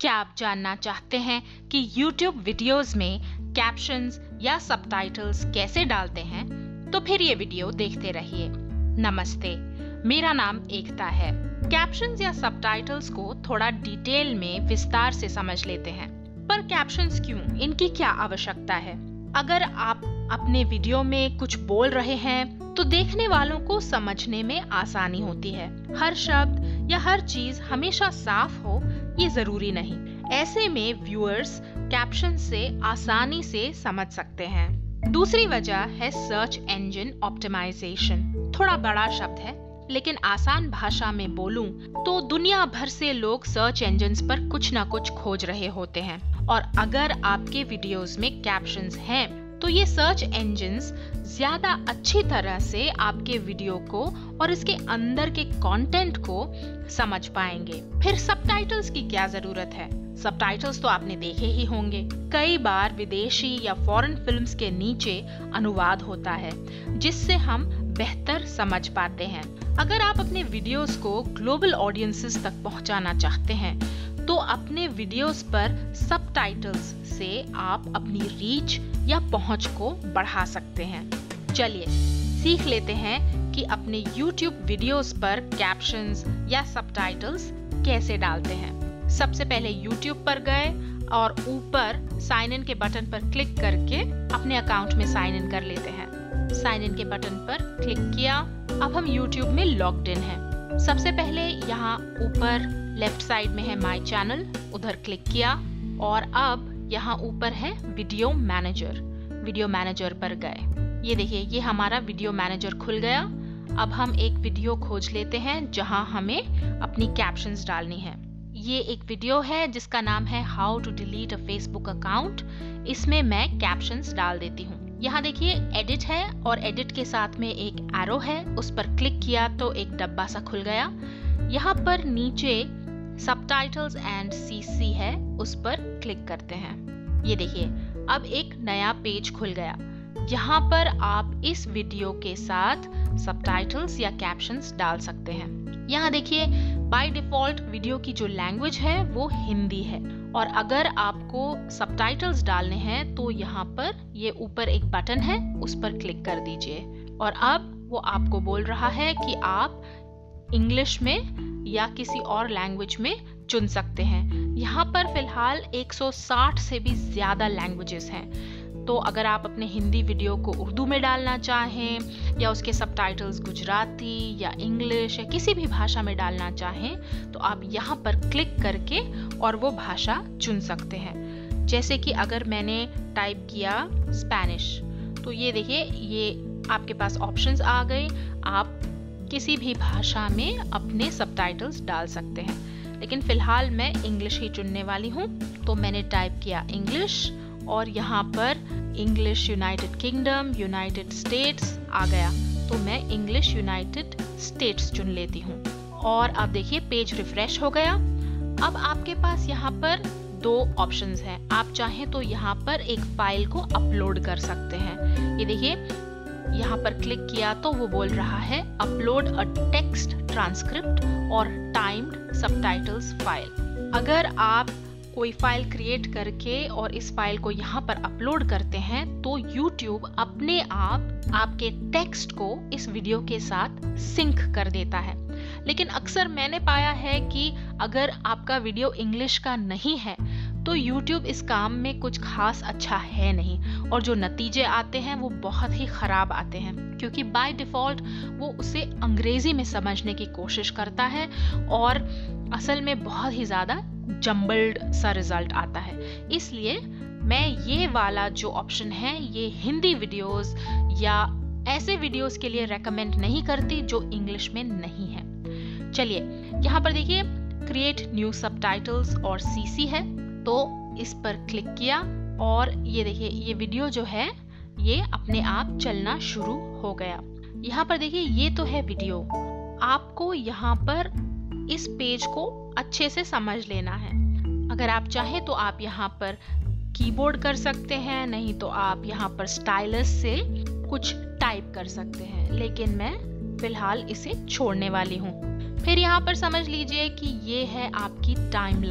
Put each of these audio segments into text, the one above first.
क्या आप जानना चाहते हैं कि YouTube वीडियोस में कैप्शंस या सबटाइटल्स कैसे डालते हैं? तो फिर ये वीडियो देखते रहिए। नमस्ते, मेरा नाम एकता है। कैप्शंस या सबटाइटल्स को थोड़ा डिटेल में विस्तार से समझ लेते हैं। पर कैप्शंस क्यों? इनकी क्या आवश्यकता है? अगर आप अपने वीडियो में कुछ बोल रहे हैं तो देखने वालों को समझने में आसानी होती है। हर शब्द या हर चीज हमेशा साफ हो ये जरूरी नहीं। ऐसे में व्यूअर्स कैप्शन से आसानी से समझ सकते हैं। दूसरी वजह है सर्च इंजन ऑप्टिमाइजेशन। थोड़ा बड़ा शब्द है, लेकिन आसान भाषा में बोलूं तो दुनिया भर से लोग सर्च इंजन्स पर कुछ ना कुछ खोज रहे होते हैं, और अगर आपके वीडियोस में कैप्शंस हैं तो ये सर्च इंजन्स ज्यादा अच्छी तरह से आपके वीडियो को और इसके अंदर के कंटेंट को समझ पाएंगे। फिर सबटाइटल्स की क्या जरूरत है? सबटाइटल्स तो आपने देखे ही होंगे। कई बार विदेशी या फॉरेन फिल्म्स के नीचे अनुवाद होता है, जिससे हम बेहतर समझ पाते हैं। अगर आप अपने वीडियोस को ग्लोबल ऑडियंसेस तक पहुंचाना चाहते हैं तो अपने वीडियोस पर सबटाइटल्स से आप अपनी रीच या पहुंच को बढ़ा सकते हैं। चलिए सीख लेते हैं कि अपने YouTube वीडियोस पर कैप्शंस या सबटाइटल्स कैसे डालते हैं। सबसे पहले YouTube पर गए और ऊपर साइन इन के बटन पर क्लिक करके अपने अकाउंट में साइन इन कर लेते हैं। साइन इन के बटन पर क्लिक किया। अब हम YouTube में लॉग्ड इन हैं। सबसे पहले यहाँ ऊपर लेफ्ट साइड में है माय चैनल, उधर क्लिक किया और अब यहाँ ऊपर है वीडियो मैनेजर। वीडियो मैनेजर पर गए। ये देखिए, ये हमारा वीडियो मैनेजर खुल गया। अब हम एक वीडियो खोज लेते हैं जहाँ हमें अपनी कैप्शंस डालनी है। ये एक वीडियो है जिसका नाम है how to delete a Facebook account. इसमें मैं कैप्शंस डाल देती हूँ। यहाँ देखिए एडिट है और एडिट के साथ में एक एरो है, उस पर क्लिक किया तो एक डब्बा सा खुल गया। यहाँ पर नीचे सबटाइटल्स एंड सीसी है, उस पर क्लिक करते हैं। ये देखिए अब एक नया पेज खुल गया। यहाँ पर आप इस वीडियो के साथ सबटाइटल्स या कैप्शंस डाल सकते हैं। यहाँ देखिए बाय डिफॉल्ट वीडियो की जो लैंग्वेज है वो हिंदी है, और अगर आपको सबटाइटल्स डालने हैं तो यहाँ पर ये ऊपर एक बटन है, उस पर क्लिक कर दीजिए और अब वो आपको बोल रहा है कि आप इंग्लिश में या किसी और लैंग्वेज में चुन सकते हैं। यहाँ पर फिलहाल 160 से भी ज्यादा लैंग्वेजेस हैं, तो अगर आप अपने हिंदी वीडियो को उर्दू में डालना चाहें या उसके सबटाइटल्स गुजराती या इंग्लिश या किसी भी भाषा में डालना चाहें तो आप यहाँ पर क्लिक करके और वो भाषा चुन सकते हैं। जैसे कि अगर मैंने टाइप किया स्पेनिश, तो ये देखिए ये आपके पास ऑप्शंस आ गए। आप किसी भी भाषा में अपने सबटाइटल्स डाल सकते हैं, लेकिन फिलहाल मैं इंग्लिश ही चुनने वाली हूँ। तो मैंने टाइप किया इंग्लिश और यहाँ पर English United Kingdom, United States आ गया, तो मैं इंग्लिश यूनाइटेड स्टेट्स चुन लेती हूँ। और अब देखिए पेज रिफ्रेश हो गया। अब आपके पास यहाँ पर दो ऑप्शंस हैं। आप चाहें तो यहाँ पर एक फाइल को अपलोड कर सकते हैं। ये देखिए यहाँ पर क्लिक किया तो वो बोल रहा है अपलोड अ टेक्स्ट ट्रांसक्रिप्ट और टाइम्ड सबटाइटल्स फाइल। अगर आप कोई फाइल क्रिएट करके और इस फाइल को यहाँ पर अपलोड करते हैं तो YouTube अपने आप आपके टेक्स्ट को इस वीडियो के साथ सिंक कर देता है। लेकिन अक्सर मैंने पाया है कि अगर आपका वीडियो इंग्लिश का नहीं है तो YouTube इस काम में कुछ खास अच्छा है नहीं, और जो नतीजे आते हैं वो बहुत ही खराब आते हैं, क्योंकि बाय डिफॉल्ट वो उसे अंग्रेजी में समझने की कोशिश करता है और असल में बहुत ही ज्यादा जम्बल्ड सा रिजल्ट आता है। इसलिए मैं ये वाला जो ऑप्शन है ये हिंदी वीडियोस या ऐसे वीडियोस के लिए रेकमेंड नहीं करती जो इंग्लिश में नहीं है। चलिए यहाँ पर देखिए क्रिएट न्यू सबटाइटल्स और सीसी है, तो इस पर क्लिक किया और ये देखिए ये वीडियो जो है ये अपने आप चलना शुरू हो गया। यहाँ पर देखिए ये तो है वीडियो। आपको यहाँ पर इस पेज को अच्छे से समझ लेना है। अगर आप चाहें तो आप यहाँ पर कीबोर्ड कर सकते हैं, नहीं तो आप यहाँ पर स्टाइलस से कुछ टाइप कर सकते हैं, लेकिन मैं फिलहाल इसे छोड़ने वाली हूँ। फिर यहाँ पर समझ लीजिए कि ये है आपकी टाइमलाइन।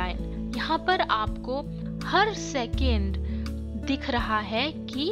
यहाँ पर आपको हर सेकंड दिख रहा है कि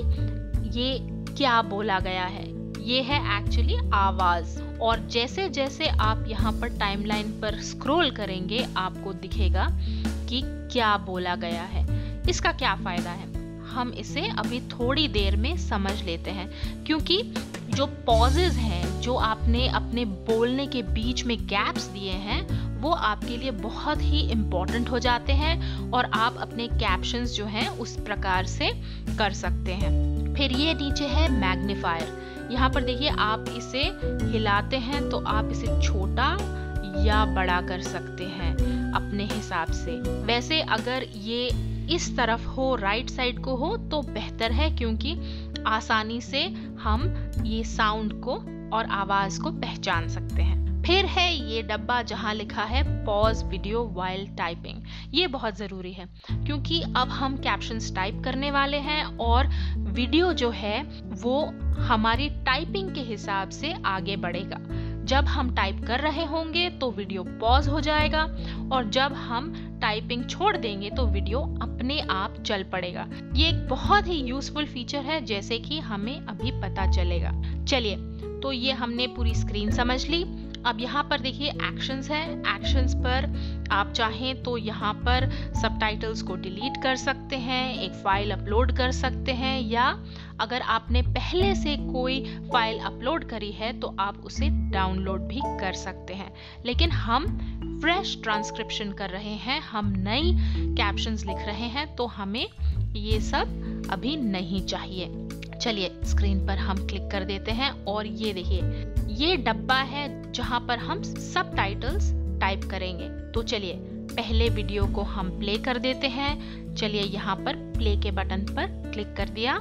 ये क्या बोला गया है। ये है एक्चुअली आवाज। और जैसे जैसे आप यहाँ पर टाइमलाइन पर स्क्रॉल करेंगे आपको दिखेगा कि क्या बोला गया है। इसका क्या फायदा है, हम इसे अभी थोड़ी देर में समझ लेते हैं, क्योंकि जो पॉजेज हैं, जो आपने अपने बोलने के बीच में गैप्स दिए हैं, वो आपके लिए बहुत ही इम्पोर्टेंट हो जाते हैं और आप अपने कैप्शंस जो हैं उस प्रकार से कर सकते हैं। फिर ये नीचे है मैग्नीफायर। यहाँ पर देखिए, आप इसे हिलाते हैं तो आप इसे छोटा या बड़ा कर सकते हैं अपने हिसाब से। वैसे अगर ये इस तरफ हो, राइट साइड को हो, तो बेहतर है, क्योंकि आसानी से हम ये साउंड को और आवाज को पहचान सकते हैं। फिर है ये डब्बा जहां लिखा है पॉज वीडियो व्हाइल टाइपिंग। ये बहुत जरूरी है, क्योंकि अब हम कैप्शंस टाइप करने वाले हैं और वीडियो जो है वो हमारी टाइपिंग के हिसाब से आगे बढ़ेगा। जब हम टाइप कर रहे होंगे तो वीडियो पॉज हो जाएगा, और जब हम टाइपिंग छोड़ देंगे तो वीडियो अपने आप चल पड़ेगा। ये एक बहुत ही यूजफुल फीचर है, जैसे कि हमें अभी पता चलेगा। चलिए, तो ये हमने पूरी स्क्रीन समझ ली। अब यहाँ पर देखिए एक्शंस है। एक्शंस पर आप चाहें तो यहाँ पर सबटाइटल्स को डिलीट कर सकते हैं, एक फाइल अपलोड कर सकते हैं, या अगर आपने पहले से कोई फाइल अपलोड करी है तो आप उसे डाउनलोड भी कर सकते हैं। लेकिन हम फ्रेश ट्रांसक्रिप्शन कर रहे हैं, हम नई कैप्शंस लिख रहे हैं, तो हमें ये सब अभी नहीं चाहिए। चलिए, स्क्रीन पर हम क्लिक कर देते हैं और ये देखिए, ये डब्बा है जहां पर हम सबटाइटल्स टाइप करेंगे। तो चलिए, पहले वीडियो को हम प्ले कर देते हैं। चलिए, यहाँ पर प्ले के बटन पर क्लिक कर दिया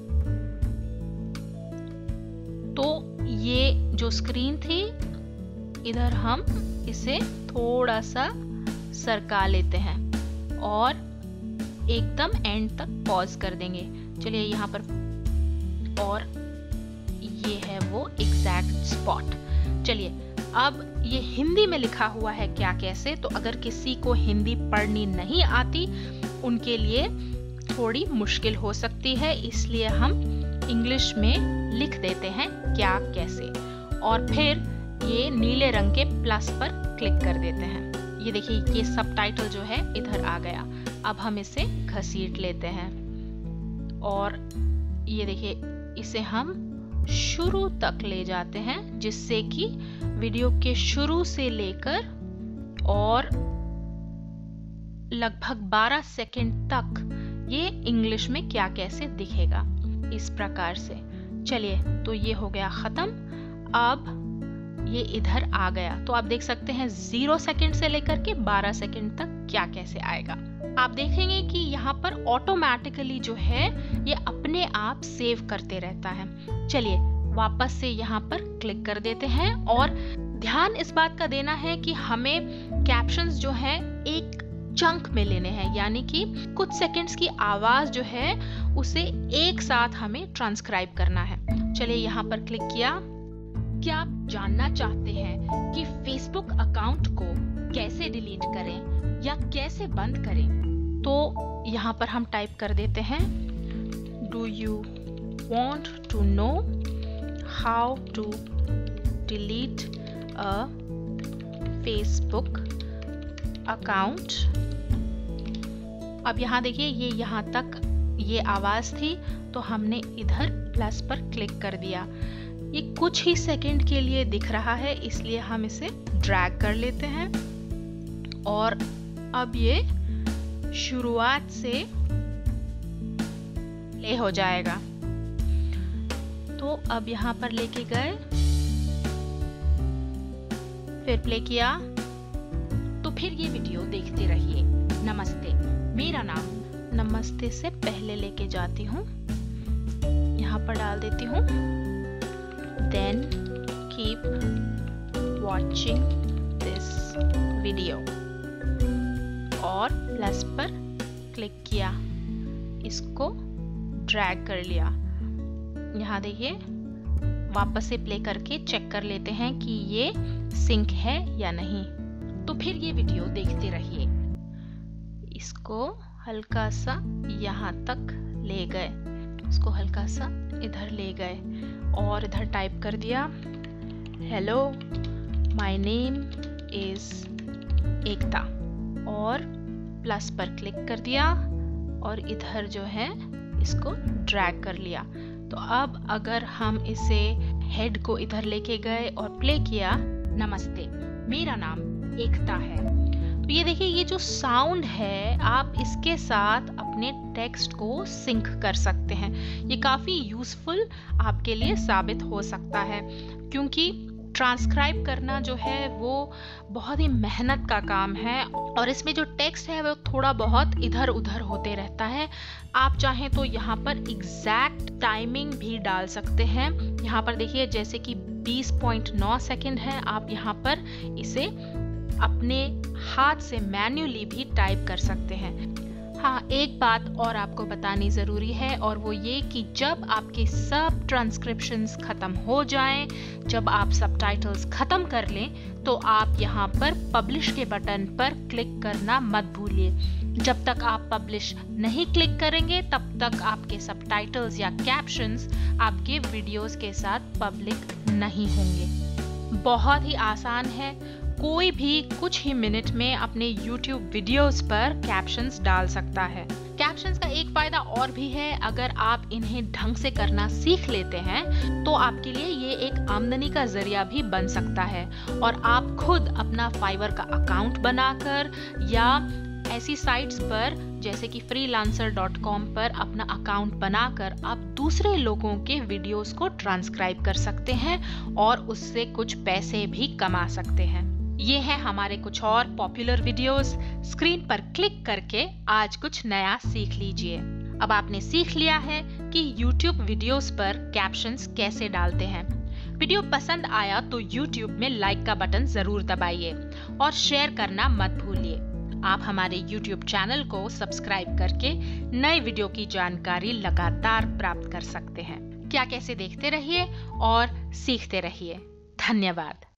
तो ये जो स्क्रीन थी, इधर हम इसे थोड़ा सा सरका लेते हैं और एकदम एंड तक पॉज कर देंगे। चलिए यहाँ पर, और ये है वो एग्जैक्ट स्पॉट। चलिए, अब ये हिंदी में लिखा हुआ है क्या कैसे, तो अगर किसी को हिंदी पढ़नी नहीं आती उनके लिए थोड़ी मुश्किल हो सकती है, इसलिए हम इंग्लिश में लिख देते हैं क्या कैसे, और फिर ये नीले रंग के प्लस पर क्लिक कर देते हैं। ये देखिए, ये सबटाइटल जो है इधर आ गया। अब हम इसे घसीट लेते हैं और ये देखिए, इसे हम शुरू तक ले जाते हैं, जिससे कि वीडियो के शुरू से लेकर और लगभग 12 सेकंड तक ये इंग्लिश में क्या कैसे दिखेगा, इस प्रकार से। चलिए, तो ये हो गया खत्म। अब ये इधर आ गया, तो आप देख सकते हैं 0 सेकंड से लेकर के 12 सेकंड तक क्या कैसे आएगा। आप देखेंगे कि यहाँ पर ऑटोमेटिकली जो है ये अपने आप सेव करते रहता है। चलिए, वापस से यहाँ पर क्लिक कर देते हैं और ध्यान इस बात का देना है कि हमें कैप्शंस जो है एक चंक में लेने हैं, यानी कि कुछ सेकंड्स की आवाज जो है उसे एक साथ हमें ट्रांसक्राइब करना है। चलिए, यहाँ पर क्लिक किया। क्या आप जानना चाहते हैं कि फेसबुक अकाउंट को कैसे डिलीट करें या कैसे बंद करें? तो यहाँ पर हम टाइप कर देते हैं, do you want to know how to delete a Facebook account. अब यहाँ देखिए, ये यहाँ तक ये आवाज थी, तो हमने इधर प्लस पर क्लिक कर दिया। ये कुछ ही सेकंड के लिए दिख रहा है, इसलिए हम इसे ड्रैग कर लेते हैं और अब ये शुरुआत से प्ले हो जाएगा। तो अब यहाँ पर लेके गए, फिर प्ले किया, तो फिर ये वीडियो देखते रहिए। नमस्ते, मेरा नाम। नमस्ते से पहले लेके जाती हूँ, यहाँ पर डाल देती हूँ, then keep watching this video और प्लस पर क्लिक किया, इसको ड्रैग कर लिया। यहाँ देखिए, वापस से प्ले करके चेक कर लेते हैं कि ये सिंक है या नहीं। तो फिर ये वीडियो देखते रहिए। इसको हल्का सा यहाँ तक ले गए, इसको हल्का सा इधर ले गए और इधर टाइप कर दिया hello my name is Ekta और प्लस पर क्लिक कर दिया और इधर जो है इसको ड्रैग कर लिया। तो अब अगर हम इसे हेड को इधर लेके गए और प्ले किया, नमस्ते मेरा नाम एकता है, तो ये देखिए ये जो साउंड है आप इसके साथ अपने टेक्स्ट को सिंक कर सकते हैं। ये काफ़ी यूजफुल आपके लिए साबित हो सकता है, क्योंकि ट्रांसक्राइब करना जो है वो बहुत ही मेहनत का काम है और इसमें जो टेक्स्ट है वो थोड़ा बहुत इधर उधर होते रहता है। आप चाहें तो यहाँ पर एग्जैक्ट टाइमिंग भी डाल सकते हैं। यहाँ पर देखिए जैसे कि 20.9 सेकंड है, आप यहाँ पर इसे अपने हाथ से मैन्युअली भी टाइप कर सकते हैं। हाँ, एक बात और आपको बतानी ज़रूरी है और वो ये कि जब आपके सब ट्रांसक्रिप्शंस ख़त्म हो जाएं, जब आप सबटाइटल्स ख़त्म कर लें, तो आप यहाँ पर पब्लिश के बटन पर क्लिक करना मत भूलिए। जब तक आप पब्लिश नहीं क्लिक करेंगे तब तक आपके सबटाइटल्स या कैप्शंस आपके वीडियोस के साथ पब्लिक नहीं होंगे। बहुत ही आसान है, कोई भी कुछ ही मिनट में अपने YouTube वीडियोस पर कैप्शंस डाल सकता है। कैप्शंस का एक फायदा और भी है, अगर आप इन्हें ढंग से करना सीख लेते हैं तो आपके लिए ये एक आमदनी का जरिया भी बन सकता है और आप खुद अपना फाइवर का अकाउंट बनाकर या ऐसी साइट्स पर जैसे कि freelancer.com पर अपना अकाउंट बनाकर आप दूसरे लोगों के वीडियोस को ट्रांसक्राइब कर सकते हैं और उससे कुछ पैसे भी कमा सकते हैं। ये हैं हमारे कुछ और पॉपुलर वीडियोस। स्क्रीन पर क्लिक करके आज कुछ नया सीख लीजिए। अब आपने सीख लिया है कि YouTube वीडियोस पर कैप्शंस कैसे डालते हैं। वीडियो पसंद आया तो YouTube में लाइक का बटन जरूर दबाइए और शेयर करना मत भूलिए। आप हमारे YouTube चैनल को सब्सक्राइब करके नए वीडियो की जानकारी लगातार प्राप्त कर सकते हैं। क्या कैसे देखते रहिए और सीखते रहिए। धन्यवाद।